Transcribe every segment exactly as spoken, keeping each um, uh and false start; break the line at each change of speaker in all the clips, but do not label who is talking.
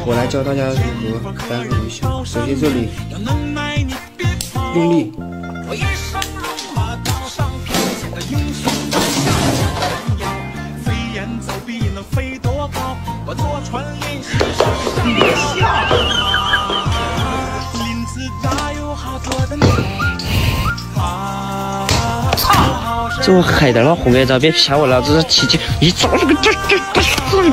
我来教大家如何单手游戏。首先这里用力，
别笑。
这我海的老红盖子，别骗我了，这是提起一早这个这这这这。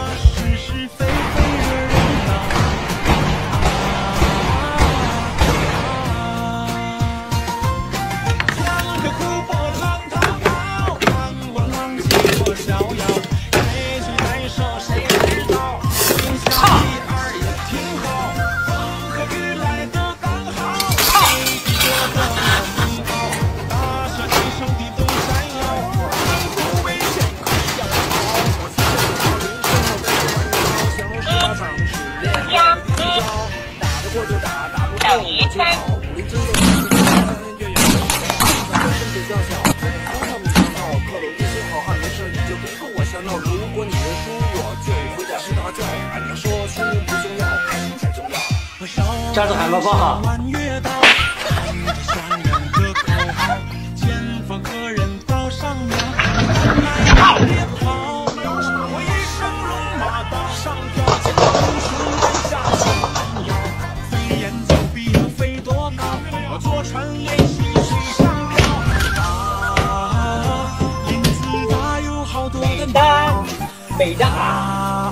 等于三。
这子还没放好。美的啊！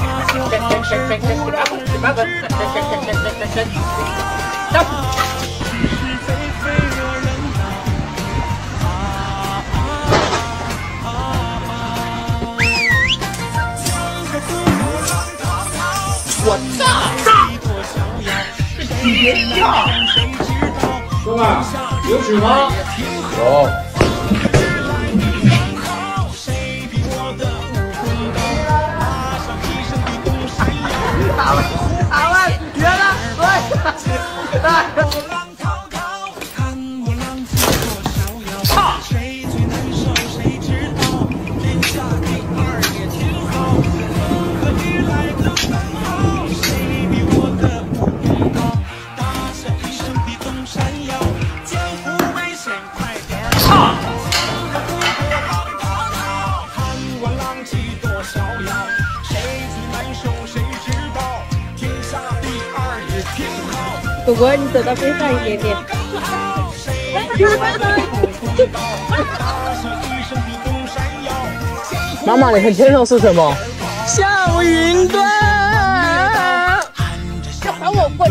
我炸！你别笑！哥们儿，有纸吗？有。打了，打了，绝了！喂！操！
果果，你走到边上一点点。
妈妈，你看天上是什么？
小云端。要喊我滚！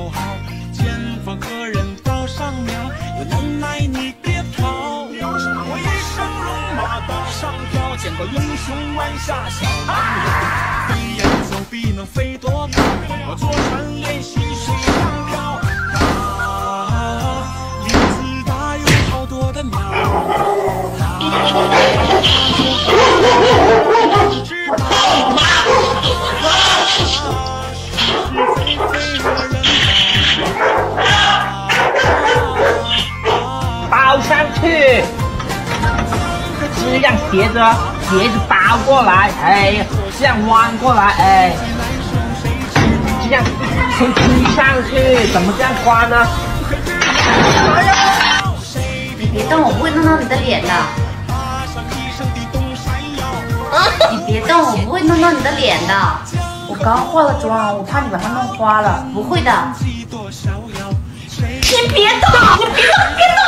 包上去，这样斜着斜着包过来，哎，这样弯过来，哎，这样先踢上去，怎么这样刮呢？哎呀！
你别动，我不会弄到你的脸的。你别动，我不会弄到你的脸的。我刚化了妆，我怕你把它弄花了。不会的。你别动，你别动，别动。